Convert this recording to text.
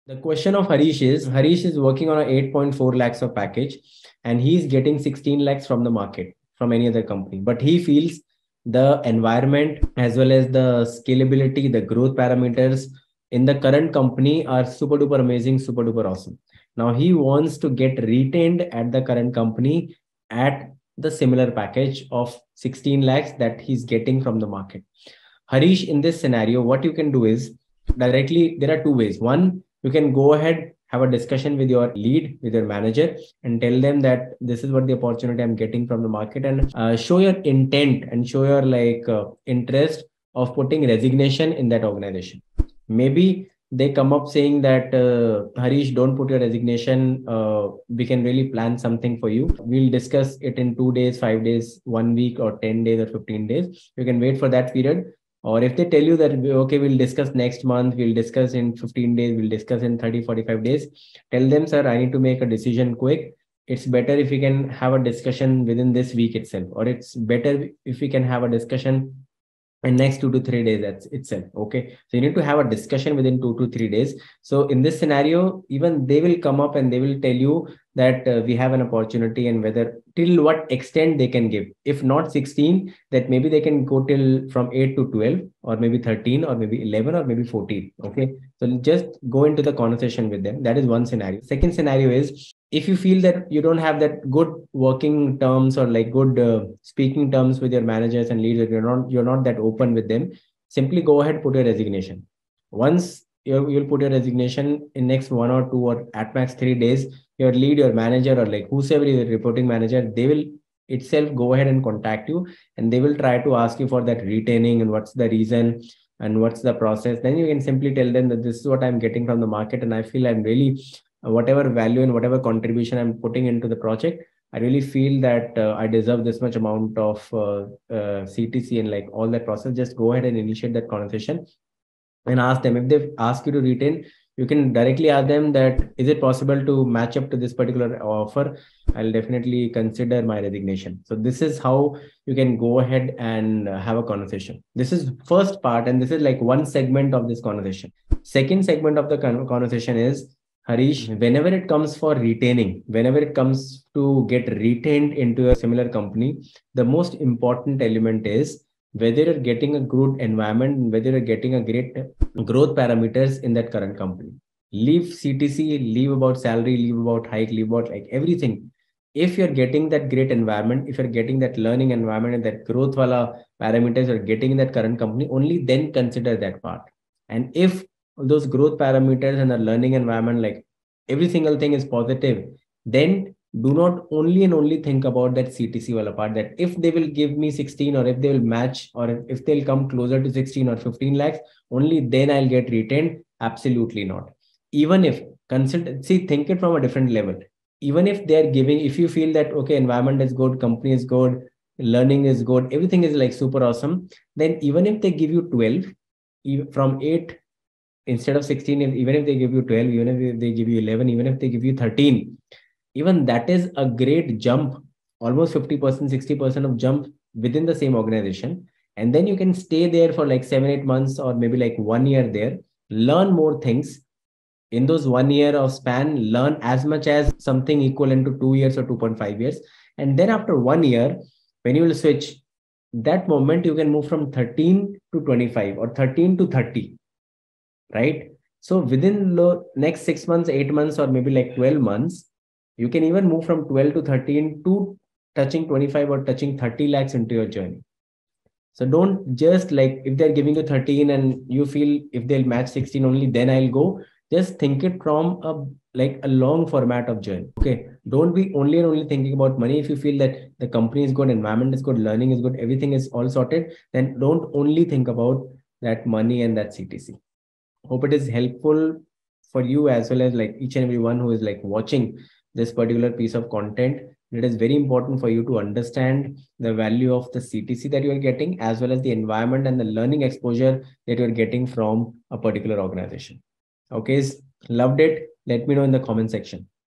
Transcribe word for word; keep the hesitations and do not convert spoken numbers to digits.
The question of Harish is, Harish is working on a eight point four lakhs of package and he's getting sixteen lakhs from the market, from any other company. But he feels the environment as well as the scalability, the growth parameters in the current company are super duper amazing, super duper awesome. Now he wants to get retained at the current company at the similar package of sixteen lakhs that he's getting from the market. Harish, in this scenario, what you can do is directly, there are two ways. One, you can go ahead, have a discussion with your lead, with your manager, and tell them that this is what the opportunity I'm getting from the market, and uh, show your intent and show your like uh, interest of putting resignation in that organization. Maybe they come up saying that, uh, Harish, don't put your resignation. Uh, we can really plan something for you. We'll discuss it in two days, five days, one week, or ten days, or fifteen days. You can wait for that period. Or if they tell you that, okay, we'll discuss next month, we'll discuss in fifteen days, we'll discuss in thirty, forty-five days, tell them, sir, I need to make a decision quick. It's better if we can have a discussion within this week itself, or it's better if we can have a discussion in next two to three days that's itself. Okay, so you need to have a discussion within two to three days. So in this scenario, even they will come up and they will tell you that uh, we have an opportunity, and whether till what extent they can give. If not sixteen, that maybe they can go till from eight to twelve, or maybe thirteen, or maybe eleven, or maybe fourteen. Okay, so just go into the conversation with them. That is one scenario. Second scenario is, if you feel that you don't have that good working terms, or like good uh, speaking terms with your managers and leaders, you're not you're not that open with them, simply go ahead, put your resignation. Once you you'll put your resignation, in next one or two or at max three days, your lead, your manager, or like whosoever is the reporting manager, they will itself go ahead and contact you, and they will try to ask you for that retaining and what's the reason and what's the process. Then you can simply tell them that this is what I'm getting from the market, and I feel I'm really uh, whatever value and whatever contribution I'm putting into the project, I really feel that uh, I deserve this much amount of uh, uh, C T C and like all that process. Just go ahead and initiate that conversation and ask them. If they ask you to retain, you can directly ask them that, is it possible to match up to this particular offer? I'll definitely consider my resignation. So this is how you can go ahead and uh, have a conversation. This is first part, and this is like one segment of this conversation. Second segment of the con conversation is, Harish, whenever it comes for retaining, whenever it comes to get retained into a similar company, the most important element is whether you're getting a good environment, whether you're getting a great growth parameters in that current company. Leave C T C, leave about salary, leave about hike, leave about like everything. If you're getting that great environment, if you're getting that learning environment and that growth wala parameters you're getting in that current company, only then consider that part. And if those growth parameters and the learning environment, like every single thing is positive, then do not only and only think about that C T C wala part, that if they will give me sixteen, or if they will match, or if they'll come closer to sixteen or fifteen lakhs, only then I'll get retained. Absolutely not. Even if consider, see, think it from a different level. Even if they're giving, if you feel that, okay, environment is good, company is good, learning is good, everything is like super awesome, then even if they give you twelve, from eight, instead of sixteen, even if they give you twelve, even if they give you eleven, even if they give you thirteen, even that is a great jump, almost fifty percent, sixty percent of jump within the same organization. And then you can stay there for like seven, eight months, or maybe like one year there, learn more things. In those one year of span, learn as much as something equivalent to two years or two point five years. And then after one year, when you will switch, that moment you can move from thirteen to twenty-five, or thirteen to thirty, right? So within the next six months, eight months, or maybe like twelve months, you can even move from twelve to thirteen to touching twenty-five or touching thirty lakhs into your journey. So don't just like, if they're giving you thirteen and you feel if they'll match sixteen only, then I'll go. Just think it from a like a long format of journey. Okay, don't be only and only thinking about money. If you feel that the company is good, environment is good, learning is good, everything is all sorted, then don't only think about that money and that C T C. Hope it is helpful for you, as well as like each and everyone who is like watching this particular piece of content. It is very important for you to understand the value of the C T C that you are getting, as well as the environment and the learning exposure that you are getting from a particular organization. Okay, loved it? Let me know in the comment section.